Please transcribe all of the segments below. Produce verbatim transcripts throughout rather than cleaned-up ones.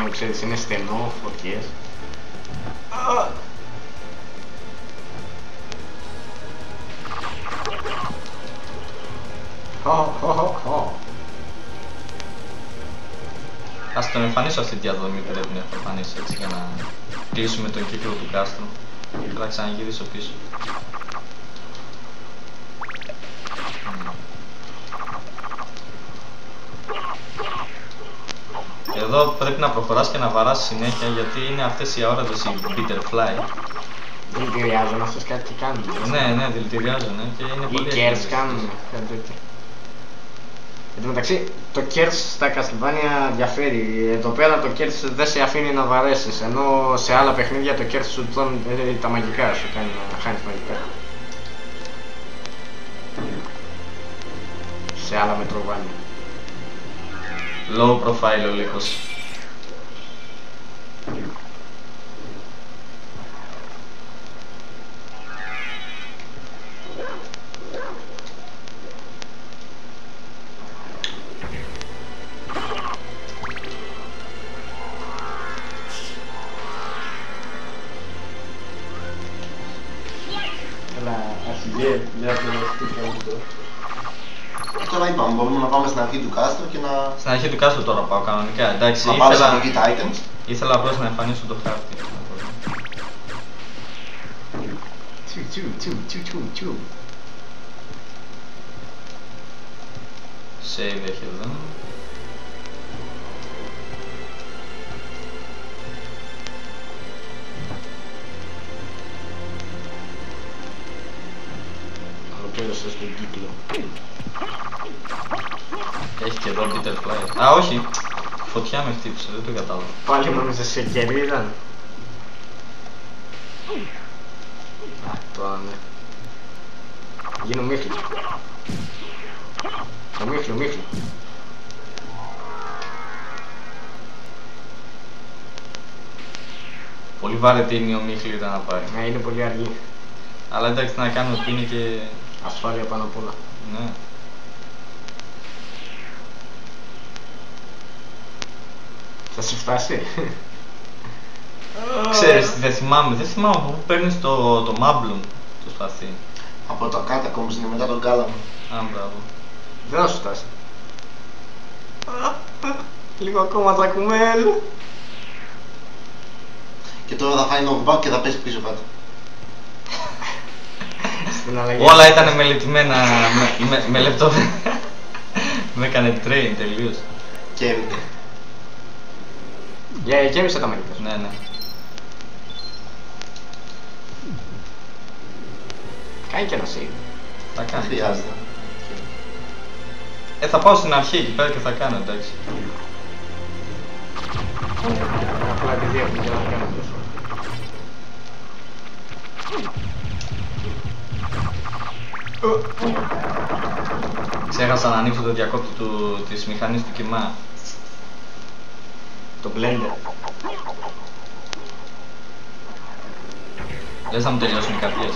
μόνο, ξέρεις, είναι στενό, φωτιές. Ας τον εμφανίσω αυτή τη διαδρομή που πρέπει να εμφανίσει έτσι για να κλείσουμε τον κύκλο του κάστρου. Θέλω να ξαναγυρίσω πίσω. Εδώ πρέπει να προχωράς και να βαράς συνέχεια γιατί είναι αυτές οι αόρατες οι Bitterfly. Δηλητηριάζουν αυτές κάτι και κάνουν. Ναι, ναι, δηλητηριάζουν και είναι ή πολύ κέρς κάνουν, κάτι τέτοιο. Εν τω μεταξύ, το κέρς στα Castlevania διαφέρει. Εδώ πέρα το κέρς δεν σε αφήνει να βαρέσεις, ενώ σε άλλα παιχνίδια το κέρς σου τρώνε τα μαγικά, σου κάνει να χάνεις μαγικά. Σε άλλα Metroidvania. Low profile ο Λύκος. Για το αυτό. Τώρα είπαμε, μπορούμε να πάμε στην αρχή του κάστρου και να... Στην αρχή του κάστρου τώρα πάω κανονικά, εντάξει. Να ήθελα... πάρεις από εκεί τα items. Ήθελα απλώς να εμφανίσω το χάρτη. Τσου τσου τσου τσου τσου τσου. Save έχει εδώ. Ολοκλήρωσες τον κύκλο. Έχει και εδώ Bitterfly. Α, όχι. Φωτιά με χτύπησε, δεν το κατάλαβα. Πάλι νόμιζες σε κερί ήταν. Α, τώρα ναι. Γίνω μίχλη. Ο μίχλη, ο μίχλη. Πολύ βαρετή είναι η ομίχλη ήταν να πάρει. Ναι, είναι πολύ αργή. Αλλά εντάξει, να κάνουμε ότι είναι και... ασφάλεια πάνω απ' όλα. Ναι. Θα σου φτάσει. Ξέρεις, δεν θυμάμαι, δεν θυμάμαι από πού παίρνεις το, το Mablum, το σπαθί. Από το Catacombs είναι μετά τον κάλαμο. Α, μπράβο. Δεν θα σου φτάσει. Λίγο ακόμα τρακουμέλ. Και τώρα θα φάει knockback και θα πέσει πίσω κάτω. Όλα ήταν μελετημένα με, με, με λεπτό. Με έκανε train τελείως. Κέρδισε. Yeah, κέρδισε τα μαγικά. Ναι, ναι. Κάνει και ένα save. Θα κάνει. Χρειάζεται. Ε, θα πάω στην αρχή εκεί πέρα και θα κάνω, εντάξει. Απλά επειδή έχουμε και να κάνουμε τόσο. Ξέχασα να ανοίξω το διακόπτη του, της μηχανής του κιμά. Το blender. Λες θα μου τελειώσουν οι καρδιές.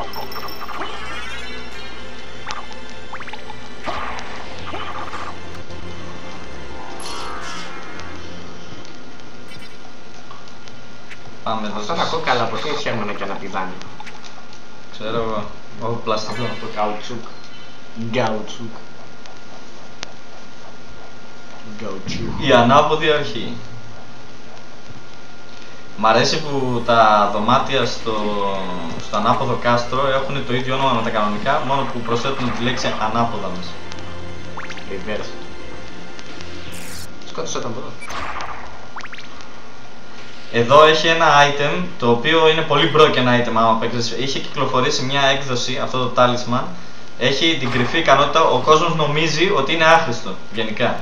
Πάμε εδώ. Αυτά τα κόκαλα πως είναι χέρμονα και να πηδάνε. Ξέρω εγώ. Όχι πλαστικό. Το καουτσούκ. Γκαουτσούκ. Γκαουτσούκ. Η ανάποδη αρχή. Μ' αρέσει που τα δωμάτια στο, στο ανάποδο κάστρο έχουν το ίδιο όνομα με τα κανονικά, μόνο που προσθέτουν τη λέξη ανάποδα μέσα. Reverse. Σκότωσα τον πρώτο. Εδώ έχει ένα item το οποίο είναι πολύ broken item άμα παίξεις. Είχε κυκλοφορήσει μια έκδοση, αυτό το talisman. Έχει την κρυφή ικανότητα, ο κόσμος νομίζει ότι είναι άχρηστο, γενικά.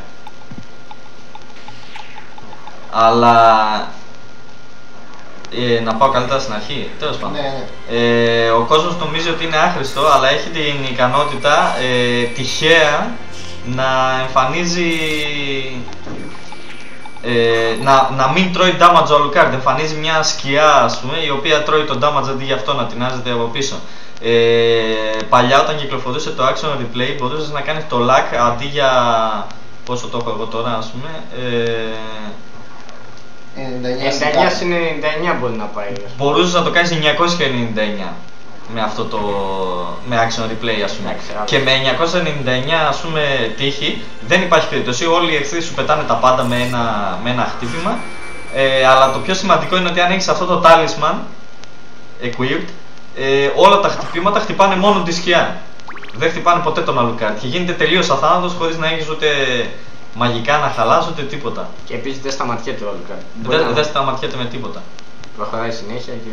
Αλλά... Ε, να πάω καλύτερα στην αρχή, τέλος πάντων. Ναι, ναι. Ε, ο κόσμος νομίζει ότι είναι άχρηστο, αλλά έχει την ικανότητα ε, τυχαία να εμφανίζει... Ε, να, να μην τρώει damage ο Alucard. Εμφανίζει μια σκιά, ας πούμε, η οποία τρώει το damage αντί για αυτό να τεινάζεται από πίσω. Ε, παλιά όταν κυκλοφορούσε το Action Replay μπορούσες να κάνεις το lag αντί για... πόσο το έχω εγώ τώρα, ας πούμε. Ε, ενενήντα εννιά ενενήντα εννιά συν ενενήντα εννιά μπορεί να πάει. Μπορούσες να το κάνεις εννιακόσια ενενήντα εννιά με αυτό το... με action replay ας πούμε. Εντάξει, και με εννιακόσια ενενήντα εννιά ας πούμε τύχη δεν υπάρχει περίπτωση, όλοι οι εχθροί σου πετάνε τα πάντα με ένα, με ένα χτύπημα. Ε, αλλά το πιο σημαντικό είναι ότι αν έχεις αυτό το talisman equipped, ε, όλα τα χτυπήματα χτυπάνε μόνο τη σκιά. Δεν χτυπάνε ποτέ τον Alucard και γίνεται τελείως αθάνατος χωρίς να έχεις ούτε μαγικά να χαλάς ούτε τίποτα. Και επίσης δεν σταματιέται ο Alucard. Δεν δε σταματιέται με τίποτα. Προχωράει συνέχεια και...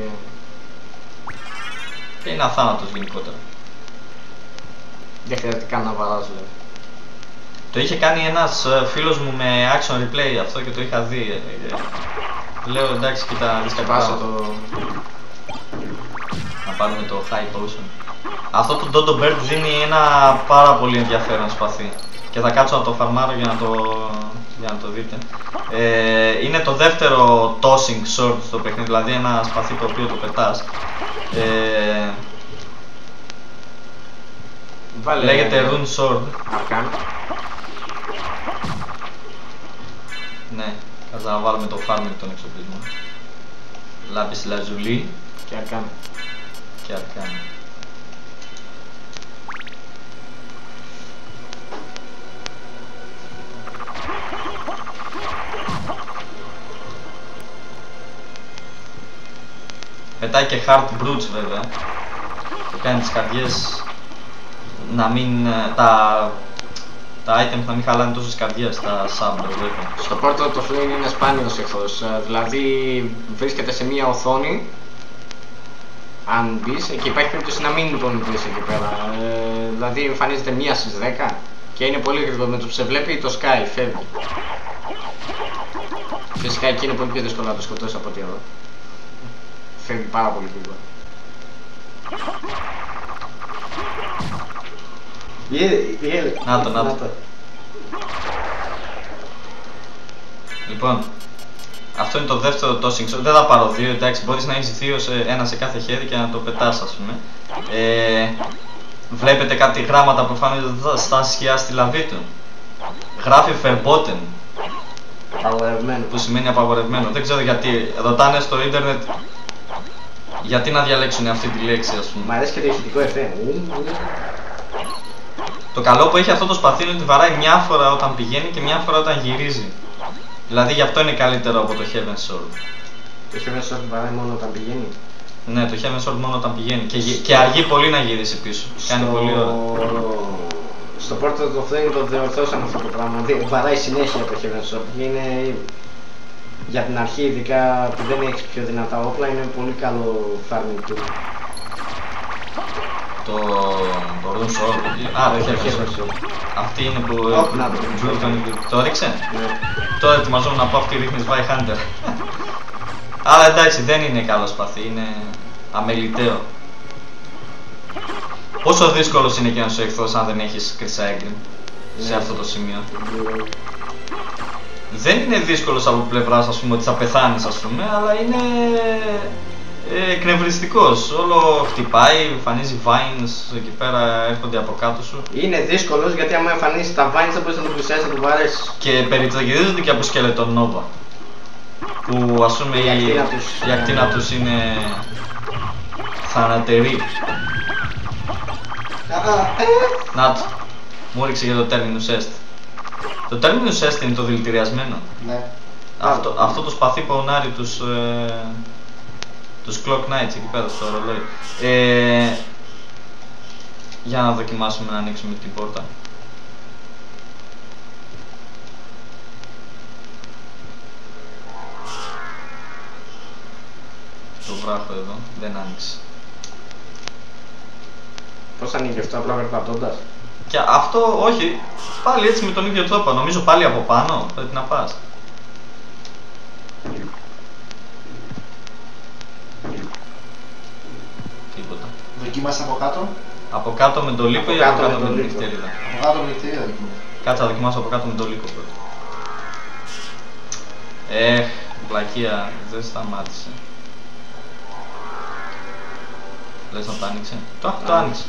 και είναι αθάνατος γενικότερα. Δεν χρειάζεται καν να βαράς δηλαδή. Το είχε κάνει ένας φίλος μου με action replay αυτό και το είχα δει. Λέω εντάξει κοίτα δεις κάτι Πάσα πράγμα. το... Να πάρουμε το high potion. Αυτό το Dodo Bird δίνει ένα πάρα πολύ ενδιαφέρον σπαθί. Και θα κάτσω να το φαρμάρω για να το, για να το δείτε. Ε, είναι το δεύτερο tossing sword στο παιχνίδι, δηλαδή ένα σπαθί το οποίο το πετάς. Ε, Βάλε... λέγεται Rune Sword. Αρκάν. Ναι, θα να βάλουμε το farming τον εξοπλισμό. Λάπης λαζουλί Και Αρκάν. και αρκάν. Πετάει και hard brutes βέβαια. Το κάνει τις καρδιές να μην... τα... τα items να μην χαλάνε τόσες καρδιές, τα sub βέβαια. Στο Portal το Flame είναι σπάνιος εχθρός, δηλαδή βρίσκεται σε μια οθόνη. Αν μπεις και υπάρχει περίπτωση να μην τον βρεις εκεί πέρα. Ε, δηλαδή εμφανίζεται μία στις δέκα και είναι πολύ γρήγορο, με το που σε βλέπει το Sky φεύγει. Φυσικά εκεί είναι πολύ πιο δύσκολο να το σκοτώσεις από ό,τι εδώ. Φεύγει πάρα πολύ γρήγορα. Να το, να το. Λοιπόν, αυτό είναι το δεύτερο tossing sword. Δεν θα πάρω δύο, εντάξει, μπορείς να έχεις δύο, σε, ένα σε κάθε χέρι και να το πετάς ας πούμε. Ε, βλέπετε κάτι γράμματα που φάνηκε στα σκιά στη λαβή του. Γράφει verboten. Απαγορευμένο. Που σημαίνει απαγορευμένο. Δεν ξέρω γιατί. Ρωτάνε στο ίντερνετ γιατί να διαλέξουν αυτή τη λέξη ας πούμε. Μ' αρέσει και το ηχητικό εφέ. Το καλό που έχει αυτό το σπαθί είναι ότι βαράει μια φορά όταν πηγαίνει και μια φορά όταν γυρίζει. Δηλαδή γι' αυτό είναι καλύτερο από το Heaven Sword. Το Heaven Sword βαράει μόνο όταν πηγαίνει. Ναι, το Heaven Sword μόνο όταν πηγαίνει και, και αργεί πολύ να γυρίσει πίσω. Κάνει Στο... πολύ ώρα. Στο Portal of Flame το διορθώσαμε αυτό το πράγμα. Βαράει συνέχεια το Heaven Sword. Είναι... για την αρχή, ειδικά που δεν έχεις πιο δυνατά όπλα, είναι πολύ καλό farming tool. Το... το Rune Sword. Α, το Heaven Sword. Αυτή είναι που... Oh, να, το, το έριξε. Ναι. Τώρα ετοιμαζόμουν να πω αυτή ρίχνεις Vihunter. Αλλά εντάξει, δεν είναι καλό σπαθί, είναι αμεληταίο. Πόσο δύσκολος είναι και ένας εχθρός αν δεν έχεις Chrysaegrin σε αυτό το σημείο. Δεν είναι δύσκολος από πλευράς ας πούμε ότι θα πεθάνεις ας πούμε, αλλά είναι ε, εκνευριστικός. Όλο χτυπάει, εμφανίζει vines εκεί πέρα, έρχονται από κάτω σου. Είναι δύσκολος γιατί άμα εμφανίσεις τα vines θα μπορείς να το πλησιάσεις να το βαρέσεις. Και περιτραγυρίζονται και από Skeleton Nova. Που ας πούμε η, η ακτίνα τους είναι θανατερή. Να το, μου έριξε για το Terminus Est. Το Terminus Est είναι το δηλητηριασμένο. Ναι. Αυτό, αυτό το σπαθί πονάρει τους, ε, τους Clock Knights εκεί πέρα στο ρολόι. Ε, για να δοκιμάσουμε να ανοίξουμε την πόρτα. Το βράχο εδώ, δεν άνοιξε. Πώς ανοίγει αυτό, απλά περπατώντας? Και αυτό όχι, πάλι έτσι με τον ίδιο τρόπο, νομίζω πάλι από πάνω πρέπει να πας. Τίποτα. Δοκίμασε από κάτω. Από κάτω με το λύκο ή από κάτω με την νυχτερίδα? Από κάτω με την νυχτερίδα δοκίμασε. Κάτσε να δοκιμάσω από κάτω με το λύκο πρώτα. Έχ, πλακία, δεν σταμάτησε. Λες να το άνοιξε? Το, το άνοιξε.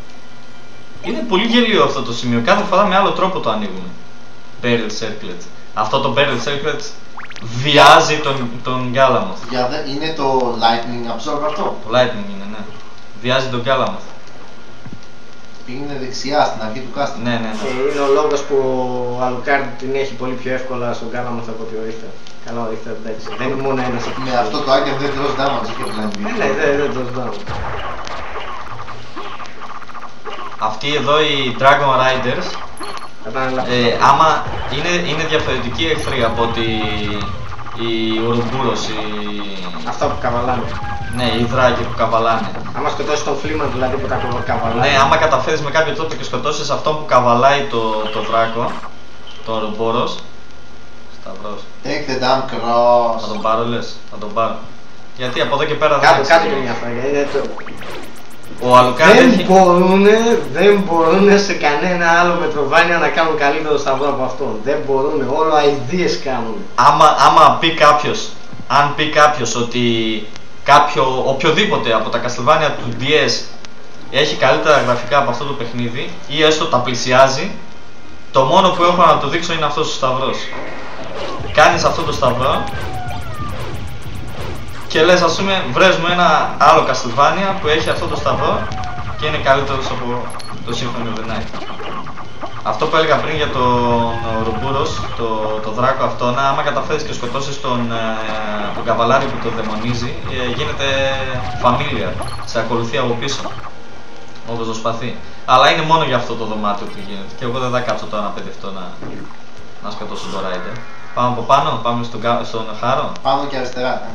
Είναι πολύ γελίο αυτό το σημείο, κάθε φορά με άλλο τρόπο το ανοίγουμε. Barrel Circlet. Αυτό το Buried Secret βιάζει τον, τον Galamoth. Για δε, είναι το Lightning Absorb αυτό. Το Lightning είναι, ναι. Βιάζει τον Galamoth. Πήγαινε δεξιά στην αρχή του casting. Ναι, ναι, ναι. Και είναι ο λόγος που ο Alucard την έχει πολύ πιο εύκολα στον Galamoth από ότι ο Richter. Καλά, ο Richter εντάξει. Δεν είναι μόνο ένας. Με αυτό το item δεν τρως damage και πλέον. Ναι, ναι, δεν δεν το ζητάω. Αυτοί εδώ οι Dragon Riders, ε, άμα είναι, είναι διαφορετικοί εχθροί από ότι οι Ouroboros, οι... Αυτά που καβαλάνε. Ναι, οι δράκοι που καβαλάνε. Άμα σκοτώσεις τον Φλίμαν δηλαδή που τα καβαλάει. Ναι, άμα καταφέρεις με κάποιο τρόπο και σκοτώσεις αυτόν που καβαλάει το, το δράκο, τον Ouroboros. Σταυρός. Take the damn cross. Θα τον πάρω λες, θα τον πάρω. Γιατί από εδώ και πέρα Κάτω, δεν κάτω και μια φορά. Ο Alucard δεν έχει... μπορούνε, δεν μπορούνε σε κανένα άλλο Metroidvania να κάνουν καλύτερο σταυρό από αυτόν. Δεν μπορούνε, όλο ideas κάνουν. Άμα, άμα πει κάποιος, αν πει κάποιος ότι κάποιο, οποιοδήποτε από τα Castlevania του ντι ες έχει καλύτερα γραφικά από αυτό το παιχνίδι ή έστω τα πλησιάζει, το μόνο που έχω να του δείξω είναι αυτός ο σταυρός. Κάνεις αυτό το σταυρό και λες, ας πούμε, βρες μου ένα άλλο Castlevania που έχει αυτό το σταυρό και είναι καλύτερος από το Symphony of the Night. Αυτό που έλεγα πριν για τον Ouroboros, το, το δράκο αυτόν, άμα καταφέρεις και σκοτώσεις τον, ε, τον καβαλάρι που το δαιμονίζει, ε, γίνεται familiar, σε ακολουθεί από πίσω, όπως το σπαθί. Αλλά είναι μόνο για αυτό το δωμάτιο που γίνεται και εγώ δεν θα κάτσω τώρα να παιδευτώ να, να σκοτώσω τον Rider. Πάμε από πάνω, πάμε στον, στον Χάρο. Πάνω και αριστερά. Ε.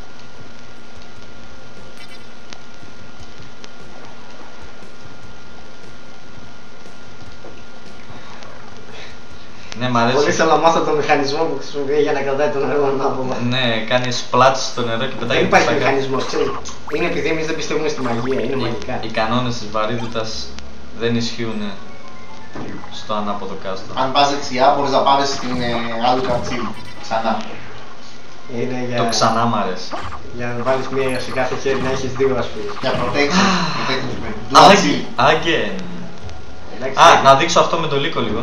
Ναι, μ' αρέσει. Πολύ θέλω να μάθω τον μηχανισμό που χρησιμοποιεί για να κρατάει το νερό ανάποδα. Ναι, κάνει σπλάτ στο νερό και πετάει. Δεν υπάρχει στα μηχανισμός, ξέρεις. Είναι επειδή εμείς δεν πιστεύουμε στη μαγεία, είναι μαγικά. Οι κανόνες της βαρύτητας δεν ισχύουν στο ανάποδο κάστρο. Αν πας δεξιά μπορείς να πάρεις την ε, Alucard Shield ξανά. Είναι για... Το ξανά μ' αρέσει. Για να βάλεις μία σε κάθε χέρι να έχεις δύο, ας πούμε. Για protection. protection Dual Shield. Again. Εντάξει, Α, να δείξω αυτό με το λύκο λίγο.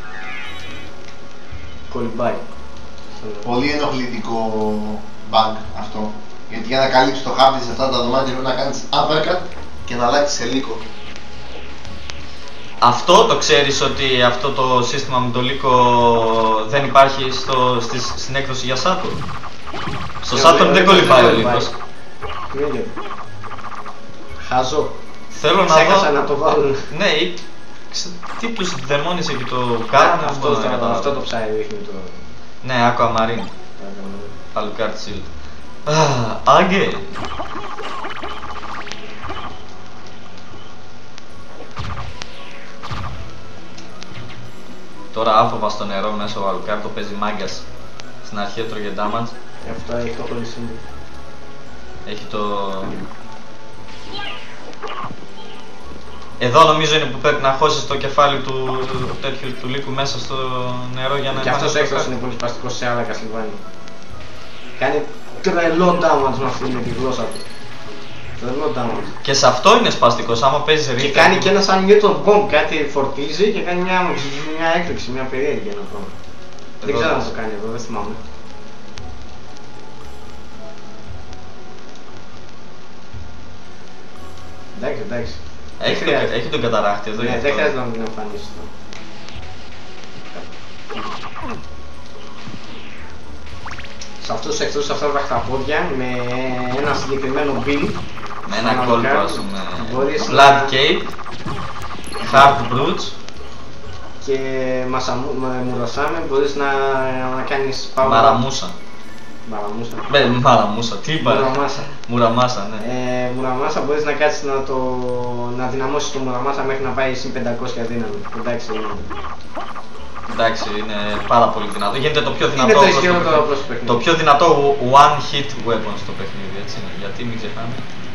κολυμπάει. Πολύ ενοχλητικό bug αυτό. Γιατί για να καλύψεις το χάρτη σε αυτά τα δωμάτια πρέπει να κάνεις uppercut και να αλλάξεις σε λύκο. Αυτό το ξέρεις ότι αυτό το σύστημα με το λύκο δεν υπάρχει στο, στις, στην έκδοση για Saturn. Στο Saturn δεν κολυμπάει ο λύκος. Χαζό. Θέλω να Ξέχασα δω... να το βάλουν. Ναι, ή... ξε- τι τους δαιμόνισε και το κάνουν, Αυτό, μπορώ να το, καταλάβω. αυτό το ψάρι δείχνει το... Ναι, Aquamarine, Alucard Shield. Α, Άγγε! Τώρα άφοβα στο νερό μέσα ο Alucard, το παίζει μάγκας. Στην αρχή έτρωγε damage. Αυτό έχει το πολύ σύμβολο. Έχει το... Εδώ νομίζω είναι που πρέπει να χώσεις το κεφάλι του, του τέτοιου του λύκου μέσα στο νερό για να... Και αυτός ο έκδοσης είναι πολύ σπαστικός σε άλλα Castlevania. Κάνει τρελό damage με αυτή με τη γλώσσα του. Τρελό damage. Και σε αυτό είναι σπαστικός, άμα παίζεις Και ρίχνει. κάνει και ένα σαν Newton Bomb, κάτι φορτίζει και κάνει μια, μια έκρηξη, μια περίεργη ένα πράγμα. Δεν ξέρω αν το κάνει εδώ, δεν θυμάμαι. Εντάξει, εντάξει. Έχει, το, έχει τον καταράχτη εδώ. Ναι, γι' δεν αυτό. χρειάζεται να την εμφανίσει το. Σε αυτούς τους εχθρούς, αυτά τα χταπόδια, με ένα συγκεκριμένο build, Με ένα σαν κόλπο, Alucard, ας πούμε. μπορείς Blood να- Cape, Hard Brutes. και μασαμου- με μουρασάμε, μπορείς να, να κάνεις power. Μαραμούσα. Μαραμούσα. Με μαραμούσα, τι είπα. ρε. Μουραμάσα. Μουραμάσα, ναι. Ε, μουραμάσα μπορείς να κάτσεις να το... να δυναμώσεις το μουραμάσα μέχρι να πάει συν πεντακόσια δύναμη. Εντάξει, είναι. Εντάξει, είναι πάρα πολύ δυνατό. Γίνεται το πιο δυνατό. Είναι το όπως ισχυρότερο παιχνίδι. προς το παιχνίδι. Το πιο δυνατό one hit weapon στο παιχνίδι, έτσι είναι. Γιατί μην ξεχνάμε.